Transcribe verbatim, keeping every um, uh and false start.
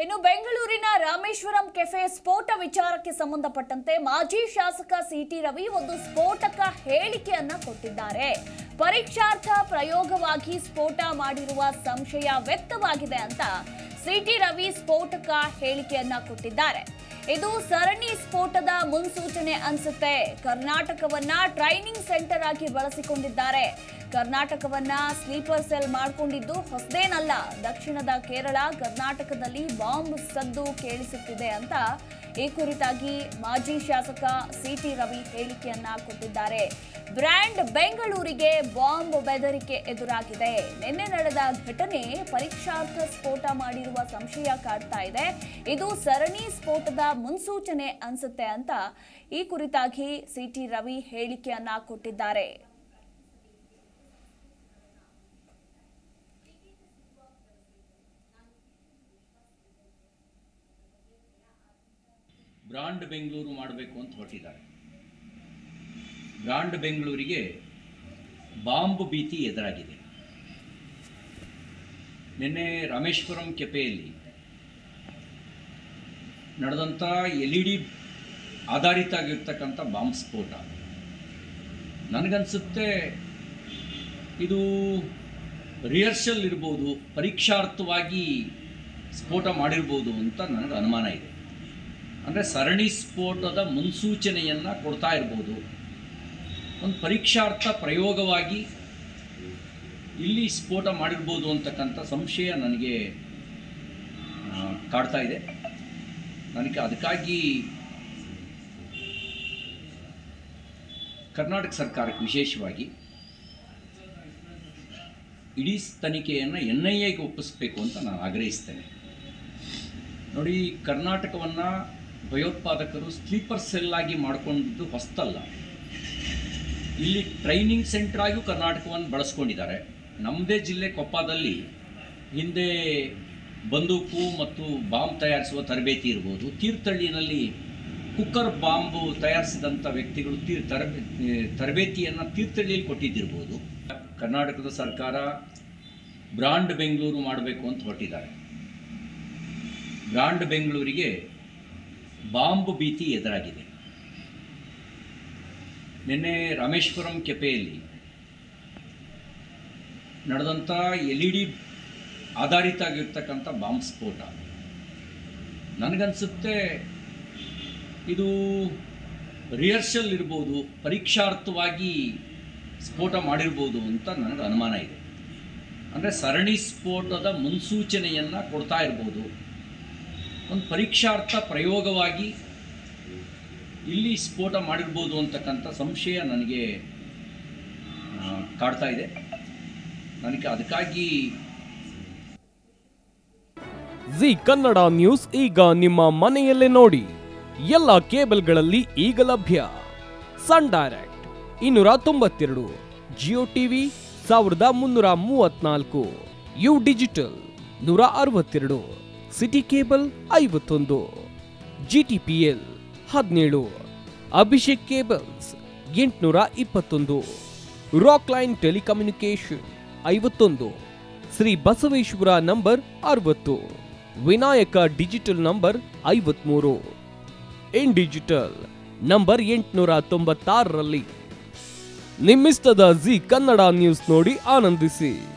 ಇನ್ನು ಬೆಂಗಳೂರಿನ ರಾಮೇಶ್ವರಂ ಕೆಫೆ ಸ್ಫೋಟ ವಿಚಾರಕ್ಕೆ ಸಂಬಂಧಪಟ್ಟಂತೆ ಮಾಜಿ ಶಾಸಕ ಸಿಟಿ ರವಿ ಒಂದು ಸ್ಫೋಟಕ ಹೇಳಿಕೆಯನ್ನ ಕೊಟ್ಟಿದ್ದಾರೆ. ಪರೀಕ್ಷಾರ್ಥ ಪ್ರಯೋಗವಾಗಿ ಸ್ಫೋಟ ಮಾಡಿರುವ ಸಂಶಯ ವ್ಯಕ್ತವಾಗಿದೆ ಅಂತ ಸಿಟಿ ರವಿ ಸ್ಫೋಟಕ ಹೇಳಿಕೆಯನ್ನ ಕೊಟ್ಟಿದ್ದಾರೆ. ಇದು ಸರಣಿ ಸ್ಫೋಟದ ಮುನ್ಸೂಚನೆ ಅನ್ಸುತ್ತೆ. ಕರ್ನಾಟಕವನ್ನ ಟ್ರೈನಿಂಗ್ ಸೆಂಟರ್ ಆಗಿ ಬಳಸಿಕೊಂಡಿದ್ದಾರೆ. ಕರ್ನಾಟಕವನ್ನ ಸ್ಲೀಪರ್ ಸೆಲ್ ಮಾಡಿಕೊಂಡಿದ್ದು ಹೊಸದೇನಲ್ಲ. ದಕ್ಷಿಣದ ಕೇರಳ, ಕರ್ನಾಟಕದಲ್ಲಿ ಬಾಂಬ್ ಸದ್ದು ಕೇಳಿಸುತ್ತಿದೆ ಅಂತ ಈ ಕುರಿತಾಗಿ ಮಾಜಿ ಶಾಸಕ ಸಿಟಿ ರವಿ ಹೇಳಿಕೆಯನ್ನ ಕೊಟ್ಟಿದ್ದಾರೆ. ಬ್ರ್ಯಾಂಡ್ ಬೆಂಗಳೂರಿಗೆ ಬಾಂಬ್ ಬೆದರಿಕೆ ಎದುರಾಗಿದೆ. ನಿನ್ನೆ ನಡೆದ ಘಟನೆ ಪರೀಕ್ಷಾರ್ಥ ಸ್ಫೋಟ ಮಾಡಿರುವ ಸಂಶಯ ಕಾಡ್ತಾ ಇದೆ. ಇದು ಸರಣಿ ಸ್ಫೋಟದ ಮುನ್ಸೂಚನೆ ಅನ್ಸುತ್ತೆ ಅಂತ ಈ ಕುರಿತಾಗಿ ಸಿಟಿ ರವಿ ಹೇಳಿಕೆಯನ್ನ ಕೊಟ್ಟಿದ್ದಾರೆ. ಬ್ರಾಂಡ್ ಬೆಂಗಳೂರು ಮಾಡಬೇಕು ಅಂತ ಹೊರಟಿದ್ದಾರೆ. ಬ್ರಾಂಡ್ ಬೆಂಗಳೂರಿಗೆ ಬಾಂಬ್ ಭೀತಿ ಎದುರಾಗಿದೆ. ನಿನ್ನೆ ರಾಮೇಶ್ವರಂ ಕೆಫೆಯಲ್ಲಿ ನಡೆದಂಥ ಎಲ್ ಇ ಡಿ ಆಧಾರಿತ ಆಗಿರ್ತಕ್ಕಂಥ ಬಾಂಬ್ ಸ್ಫೋಟ ನನಗನ್ಸುತ್ತೆ ಇದು ರಿಹರ್ಸಲ್ ಇರ್ಬೋದು, ಪರೀಕ್ಷಾರ್ಥವಾಗಿ ಸ್ಫೋಟ ಮಾಡಿರ್ಬೋದು ಅಂತ ನನಗೆ ಅನುಮಾನ ಇದೆ. ಅಂದರೆ ಸರಣಿ ಸ್ಫೋಟದ ಮುನ್ಸೂಚನೆಯನ್ನು ಕೊಡ್ತಾ ಇರ್ಬೋದು. ಒಂದು ಪರೀಕ್ಷಾರ್ಥ ಪ್ರಯೋಗವಾಗಿ ಇಲ್ಲಿ ಸ್ಫೋಟ ಮಾಡಿರ್ಬೋದು ಅಂತಕ್ಕಂಥ ಸಂಶಯ ನನಗೆ ಕಾಡ್ತಾ ಇದೆ. ನನಗೆ ಅದಕ್ಕಾಗಿ ಕರ್ನಾಟಕ ಸರ್ಕಾರಕ್ಕೆ ವಿಶೇಷವಾಗಿ ಇಡೀ ತನಿಖೆಯನ್ನು ಎನ್ ಐ ಎಗೆ ಒಪ್ಪಿಸಬೇಕು ಅಂತ ನಾನು ಆಗ್ರಹಿಸ್ತೇನೆ. ನೋಡಿ, ಕರ್ನಾಟಕವನ್ನು ಭಯೋತ್ಪಾದಕರು ಸ್ಲೀಪರ್ ಸೆಲ್ ಆಗಿ ಮಾಡಿಕೊಂಡಿದ್ದು ಹೊಸ್ತಲ್ಲ. ಇಲ್ಲಿ ಟ್ರೈನಿಂಗ್ ಸೆಂಟರ್ ಆಗಿಯೂ ಕರ್ನಾಟಕವನ್ನು ಬಳಸ್ಕೊಂಡಿದ್ದಾರೆ. ನಮ್ಮದೇ ಜಿಲ್ಲೆ ಕೊಪ್ಪದಲ್ಲಿ ಹಿಂದೆ ಬಂದೂಕು ಮತ್ತು ಬಾಂಬ್ ತಯಾರಿಸುವ ತರಬೇತಿ ಇರ್ಬೋದು. ತೀರ್ಥಹಳ್ಳಿನಲ್ಲಿ ಕುಕ್ಕರ್ ಬಾಂಬು ತಯಾರಿಸಿದಂಥ ವ್ಯಕ್ತಿಗಳು ತೀರ್ ತರಬೇ ತರಬೇತಿಯನ್ನು ತೀರ್ಥಹಳ್ಳಿಯಲ್ಲಿ ಕೊಟ್ಟಿದ್ದಿರ್ಬೋದು. ಕರ್ನಾಟಕದ ಸರ್ಕಾರ ಬ್ರಾಂಡ್ ಬೆಂಗಳೂರು ಮಾಡಬೇಕು ಅಂತ ಹೊರಟಿದ್ದಾರೆ. ಬ್ರಾಂಡ್ ಬೆಂಗಳೂರಿಗೆ ಬಾಂಬ್ ಭೀತಿ ಎದುರಾಗಿದೆ. ನಿನ್ನೆ ರಾಮೇಶ್ವರಂ ಕೆಫೆಯಲ್ಲಿ ನಡೆದಂಥ ಎಲ್ ಇ ಡಿ ಆಧಾರಿತ ಆಗಿರ್ತಕ್ಕಂಥ ಬಾಂಬ್ ಸ್ಫೋಟ ನನಗನ್ಸುತ್ತೆ ಇದು ರಿಹರ್ಸಲ್ ಇರ್ಬೋದು, ಪರೀಕ್ಷಾರ್ಥವಾಗಿ ಸ್ಫೋಟ ಮಾಡಿರ್ಬೋದು ಅಂತ ನನಗೆ ಅನುಮಾನ ಇದೆ. ಅಂದರೆ ಸರಣಿ ಸ್ಫೋಟದ ಮುನ್ಸೂಚನೆಯನ್ನು ಕೊಡ್ತಾ ಇರ್ಬೋದು. ಒಂದು ಪರೀಕ್ಷಾರ್ಥ ಪ್ರಯೋಗವಾಗಿ ಇಲ್ಲಿ ಸ್ಫೋಟ ಮಾಡಿರ್ಬೋದು ಅಂತಕ್ಕಂಥ ಸಂಶಯ ನನಗೆ ಕಾಡ್ತಾ ಇದೆ. ನನಗೆ ಅದಕ್ಕಾಗಿ ಜಿ ಕನ್ನಡ ನ್ಯೂಸ್ ಈಗ ನಿಮ್ಮ ಮನೆಯಲ್ಲೇ ನೋಡಿ. ಎಲ್ಲ ಕೇಬಲ್ಗಳಲ್ಲಿ ಈಗ ಲಭ್ಯ. ಸನ್ ಡೈರೆಕ್ಟ್ ಇನ್ನೂರ ತೊಂಬತ್ತೆರಡು, ಜಿಯೋ ಟಿವಿ ಸಾವಿರದ ಮುನ್ನೂರ ಮೂವತ್ನಾಲ್ಕು, ಯು ಡಿಜಿಟಲ್ ನೂರ ಅರವತ್ತೆರಡು, ಸಿಟಿ ಕೇಬಲ್ ಐವತ್ತೊಂದು, ಜಿ ಟಿ ಪಿ ಎಲ್ ಹದಿನೇಳು, ಅಭಿಷೇಕ್ ಕೇಬಲ್ಸ್ ಎಂಟುನೂರ ಇಪ್ಪತ್ತೊಂದು, ರಾಕ್ ಲೈನ್ ಟೆಲಿಕಮ್ಯುನಿಕೇಶನ್ ಐವತ್ತೊಂದು, ಶ್ರೀ ಬಸವೇಶ್ವರ ನಂಬರ್ ಅರವತ್ತು, ವಿನಾಯಕ ಡಿಜಿಟಲ್ ನಂಬರ್ ಐವತ್ಮೂರು, ಇನ್ ಡಿಜಿಟಲ್ ನಂಬರ್ ಎಂಟುನೂರ ತೊಂಬತ್ತಾರರಲ್ಲಿ. ನಿಮ್ಮಿಸ್ತದ ಜಿ ಕನ್ನಡ ನ್ಯೂಸ್ ನೋಡಿ ಆನಂದಿಸಿ.